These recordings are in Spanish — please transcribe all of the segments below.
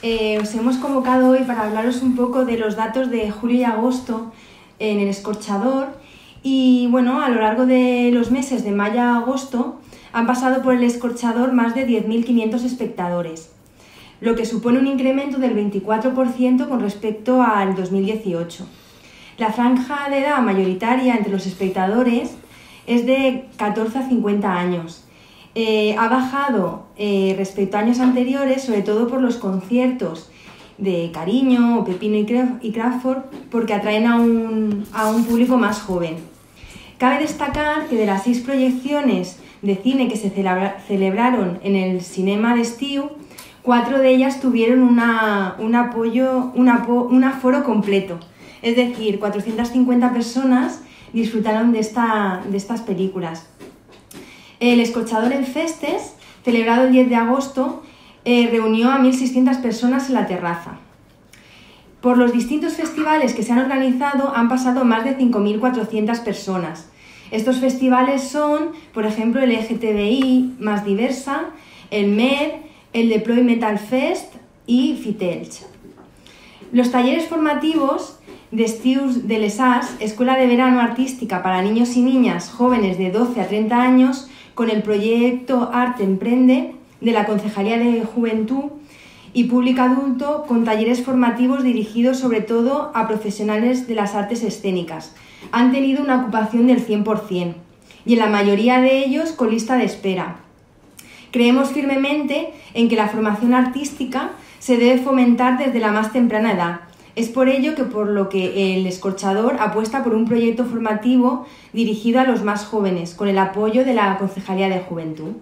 Os hemos convocado hoy para hablaros un poco de los datos de julio y agosto en el Escorchador. Y bueno, a lo largo de los meses de mayo a agosto han pasado por el Escorchador más de 10.500 espectadores, lo que supone un incremento del 24% con respecto al 2018. La franja de edad mayoritaria entre los espectadores es de 14 a 50 años. Ha bajado respecto a años anteriores, sobre todo por los conciertos de Cariño o Pepino y Crawford, porque atraen a un público más joven. Cabe destacar que de las 6 proyecciones de cine que se celebraron en el Cinema d'Estiu, 4 de ellas tuvieron un aforo completo, es decir, 450 personas disfrutaron de estas películas. El Escorchador en Festes, celebrado el 10 de agosto, reunió a 1.600 personas en la terraza. Por los distintos festivales que se han organizado han pasado más de 5.400 personas. Estos festivales son, por ejemplo, el LGTBI más diversa, el MED, el Deploy Metal Fest y Fitelch. Los talleres formativos de Estius de l'ESAS, Escuela de Verano Artística para niños y niñas jóvenes de 12 a 30 años, con el proyecto Arte Emprende de la Concejalía de Juventud y Público Adulto, con talleres formativos dirigidos sobre todo a profesionales de las artes escénicas. Han tenido una ocupación del 100% y en la mayoría de ellos con lista de espera. Creemos firmemente en que la formación artística se debe fomentar desde la más temprana edad. Es por ello por lo que el Escorchador apuesta por un proyecto formativo dirigido a los más jóvenes, con el apoyo de la Concejalía de Juventud.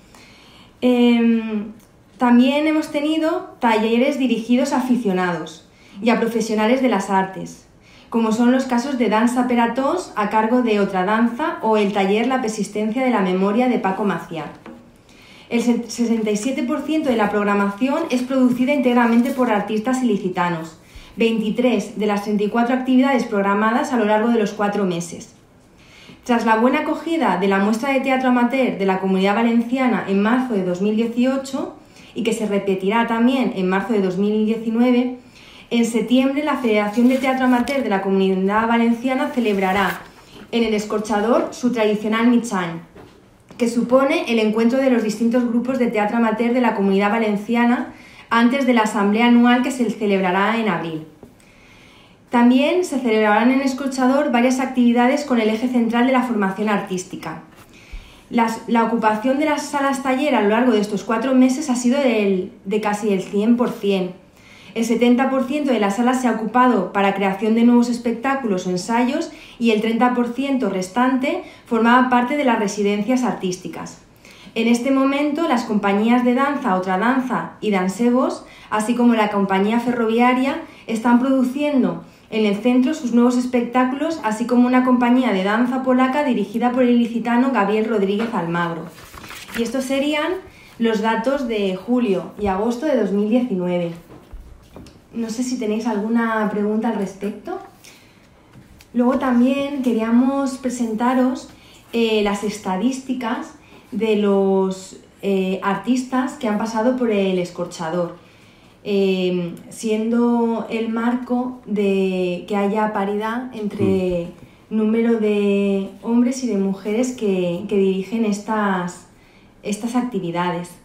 También hemos tenido talleres dirigidos a aficionados y a profesionales de las artes, como son los casos de Dansa per a tots a cargo de Otra Danza o el taller La persistencia de la memoria de Paco Macià. El 67% de la programación es producida íntegramente por artistas ilicitanos, 23 de las 34 actividades programadas a lo largo de los 4 meses. Tras la buena acogida de la muestra de teatro amateur de la Comunidad Valenciana en marzo de 2018 y que se repetirá también en marzo de 2019, en septiembre la Federación de Teatro Amateur de la Comunidad Valenciana celebrará en el Escorchador su tradicional Mitjany, que supone el encuentro de los distintos grupos de teatro amateur de la Comunidad Valenciana antes de la asamblea anual que se celebrará en abril. También se celebrarán en Escorchador varias actividades con el eje central de la formación artística. La ocupación de las salas taller a lo largo de estos 4 meses ha sido de casi el 100%. El 70% de las salas se ha ocupado para creación de nuevos espectáculos o ensayos y el 30% restante formaba parte de las residencias artísticas. En este momento, las compañías de danza Otra Danza y Dansevos, así como la compañía ferroviaria, están produciendo en el centro sus nuevos espectáculos, así como una compañía de danza polaca dirigida por el ilicitano Gabriel Rodríguez Almagro. Y estos serían los datos de julio y agosto de 2019. No sé si tenéis alguna pregunta al respecto. Luego también queríamos presentaros las estadísticas de los artistas que han pasado por el Escorchador, siendo el marco de que haya paridad entre número de hombres y de mujeres que dirigen estas actividades.